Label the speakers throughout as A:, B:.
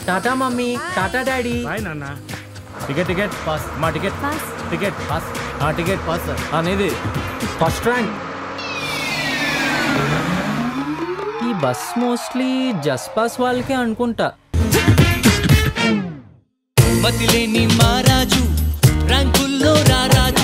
A: Tata mummy, tata daddy.
B: Bye నాన్న. Ticket pass. మా ticket pass. Ticket pass అనేది
A: first rank. ఈ బస్ మోస్ట్లీ జస్ట్ పాస్ వాళ్ళకే అనుకుంటా.
C: మతిలేని మారాజు ర్యాంకుల్లో రారాజు.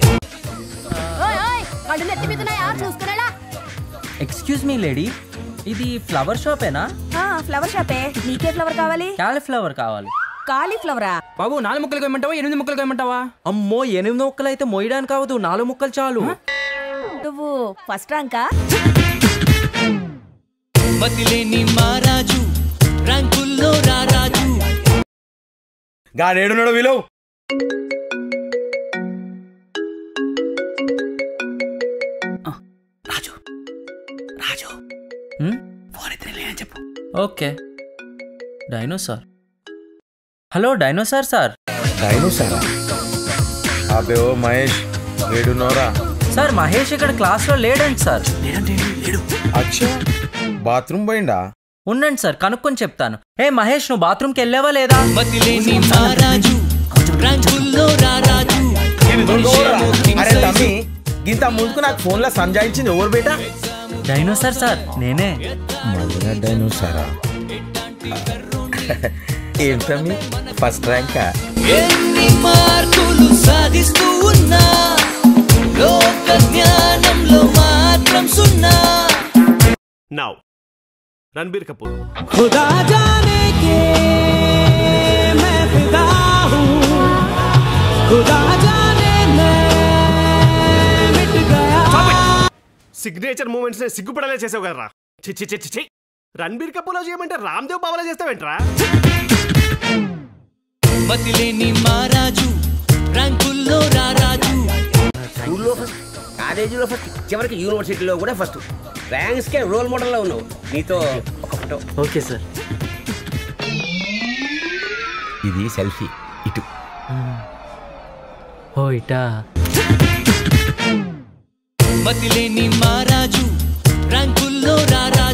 A: ఎక్స్క్యూజ్ మీ లేడీ, ఇది ఫ్లవర్ షాపేనా?
D: ఫ్లవర్ షాపే. నీకే ఫ్లవర్ కావాలి?
A: క్యాలీఫ్లవర్ కావాలి.
D: కాలీఫ్లవరా?
B: బాబు 4 ముక్కలు ఇమ్మంటావా 8 ముక్కలు ఇమ్మంటావా?
A: అమ్మో 8 ముక్కలు అయితే మోయడానికి అవ్వదు, 4 ముక్కలు చాలు.
D: నువ్వు ఫస్ట్ ర్యాంకా?
C: మతిలేని మారాజు ర్యాంకుల్లో రారాజు.
E: గాడేడున్నాడో విలువ. రాజు రాజు ఫోన్ ఎత్తులే అని చెప్పు.
A: Okay. Dinosaur. Hello dinosaur sir.
E: డైనోసారా? అబ్బే ఓ మహేష్ ఏడున్నోరా?
A: సార్ మహేష్ ఇక్కడ క్లాస్లో లేడండి సార్.
E: అచ్చా బాత్రూమ్ పోయిండా?
A: ఉండండి సార్ కనుక్కొని చెప్తాను. ఏ మహేష్, నువ్వు బాత్రూమ్కి వెళ్ళావా లేదా?
C: మతిలేని మారాజు ర్యాంకుల్లో రారాజు.
E: అరే తమ్మి, ఇంత ముందుకు నాకు ఫోన్ లో సంజాయించింది ఎవరు బేటా?
A: డైనోసార్ సార్, నేనే.
E: మళ్ళీ డైనోసారా? ఏం తమ్మి ఫస్ట్ ర్యాంకా?
C: ఎన్ని మార్కులు సాధిస్తూ ఉన్నా లోక జ్ఞానంలో మాత్రం సున్నా.
F: Now, रणबीर कपूर.
C: खुदा जाने के मैं फिदा हूँ, खुदा जाने मैं मिट गया.
F: సిగ్నేచర్ మూమెంట్స్ ని సిగ్గుపడలే చేసావు కదరా. చిచ్చి చిచ్చి చి. రణబీర్ కపూర్ లో చేయమంటే రామ్దేవ్ బాబాలో చేస్తావేంట్రా?
C: మతిలేని మారాజు ర్యాంకుల్లో రారాజు.
G: స్కూల్లో ఫస్ట్, కాలేజీలో ఫస్ట్, చివరికి యూనివర్సిటీలో కూడా ఫస్ట్. ర్యాంక్స్ కే రోల్ మోడల్ లో ఉన్నావు. నీతో ఒక ఫోటో.
A: Okay sir.
E: ఇది సెల్ఫీ. ఇటు
A: ఓ ఇటా.
C: మతిలేని మారాజు ర్యాంకుల్లో రారాజు.